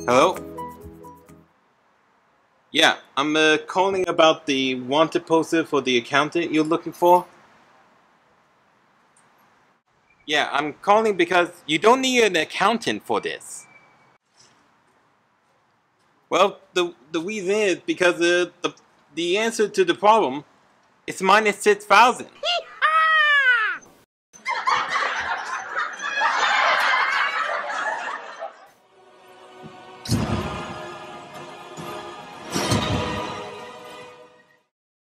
Hello? Yeah, I'm calling about the wanted poster for the accountant you're looking for. Yeah, I'm calling because you don't need an accountant for this. Well, the reason is because the answer to the problem is minus 6,000.